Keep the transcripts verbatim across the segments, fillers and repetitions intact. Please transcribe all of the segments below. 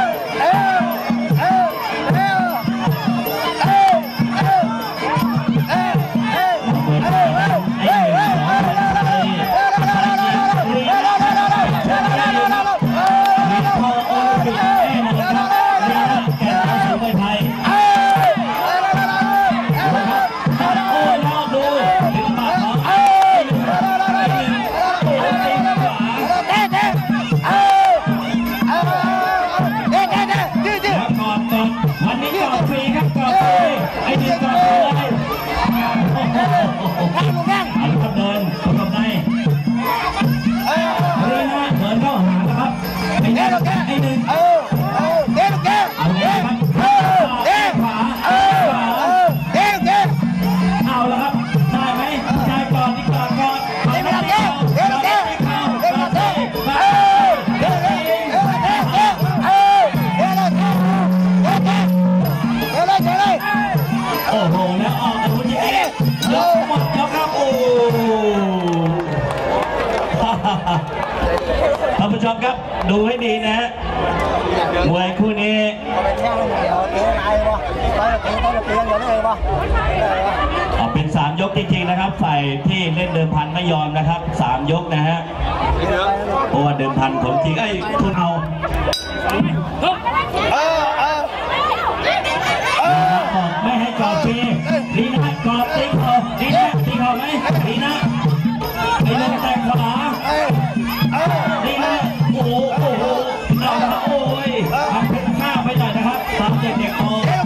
ท่านผู้ชมครับดูให้ดีนะฮะมวยคู่นี้เอาเป็นสามยกจริงๆนะครับฝ่ายที่เล่นเดิมพันไม่ยอมนะครับสามยกนะฮะเพราะว่าเดิมพันของจริงไอ้ทุนเอาไม่ให้กอดทีดีนะกอดตีเขาดีนะตีเขาไหมดีนะไอ้ลงแต่ขวาดีนะโอ้โหโอ้โหเอาละโอ้ยทำเป็นข้าวไปหน่อยนะครับตามเด็กๆโต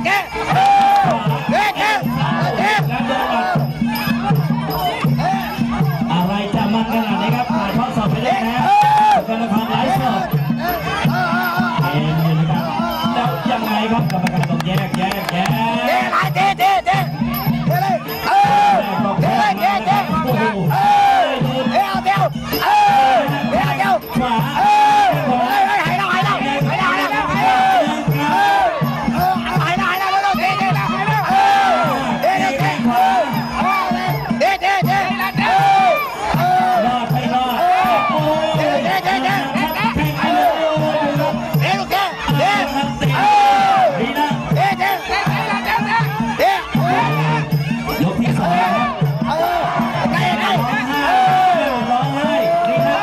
อะไรจะมันขนาดนี้ครับถ่ายทอดสดไปเลยนะการละครไลฟ์สดเอ็นนี่นะครับแล้วยังไงครับกรรมการต้องแยกแยกแยกเด้เด้เด้เด้เด้เลยเออเด้เด้เด้โอ้โหเออเด้เอาเด้เออเด้เอาเด้ขวาเออเฮ้ยหายแล้วหายแล้วหายแล้วหายแล้วหายแล้วเออหายแล้วหายแล้วเด้เด้หายแล้วเออเด้เด้เด้เออเด้เด้เด้เออเออรอดไปรอดโอ้เด้เด้เด้เด้เด้เด้เด้ลูกเด้เด้เออดีนะเด้เด้เด้เด้เด้ยกที่สองครับเออได้ได้เออร้องไห้ดีนะ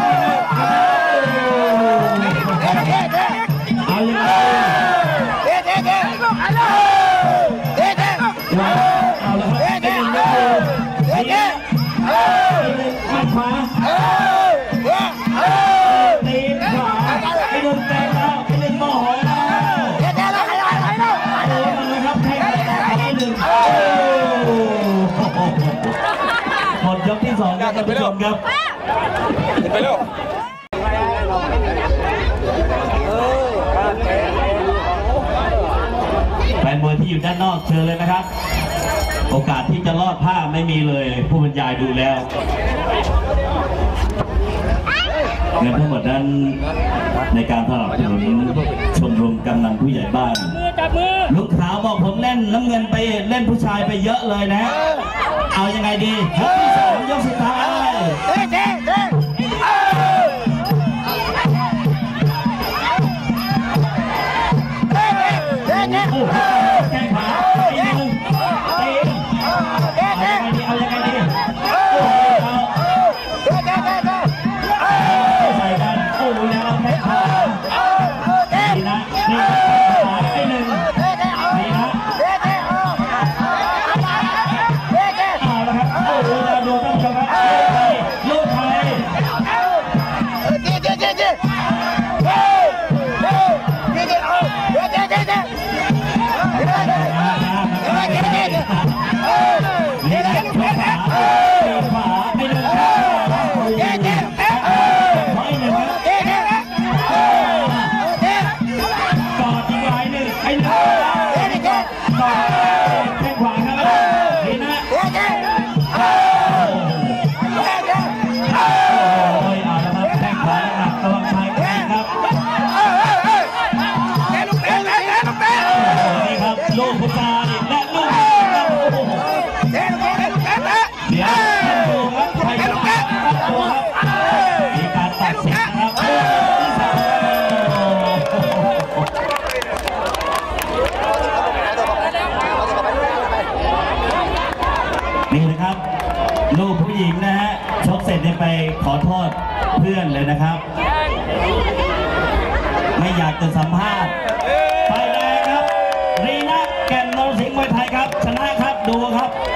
เด้เด้เอาเลยเด้เด้เด้เด้เด้เอาเลยเด้เด้เด้เด้เออมันขวาเออเด้เออตีขวาไปโดนแตงแล้วไปเล่นโมโหแล้วเด้เด้แล้วให้ได้ให้ได้โอ้มันเลยครับแทงไปหนึ่งหมดยกที่สองครับท่านผู้ชมครับไปแล้วแฟนมวยที่อยู่ด้านนอกเชิญเลยนะครับโอกาสที่จะรอดผ้าไม่มีเลยผู้บรรยายดูแล้วเงินทั้งหมดนั้นในการสนับสนุนชมรมกำนันผู้ใหญ่บ้านลูกขาวบอกผมเล่นน้ำเงินไปเล่นผู้ชายไปเยอะเลยนะเอายังไงดียกที่สองยกสุดท้ายเด้เด้เด้เออเแข้งขวาตีหนึ่งตีเอายังไงดีเอายังไงดีใส่กันโอ้ยแล้วแข้งขวาดีนะนี่ขวาไอ้หนึ่งดีนะเอาละครับโอ้ยแล้วดูต้องชมครับลูกไทยลูกพุทธาดิและลูกเดี๋ยวดูครับใครจะดูครับมีการตัดสินนะครับนี่นะครับลูกผู้หญิงนะฮะชกเสร็จเนี่ยไปขอโทษเพื่อนเลยนะครับไม่อยากจะสัมภาษณ์ไปเลยครับรีนะแก่นนรสิงห์มวยไทยครับชนะครับดูครับ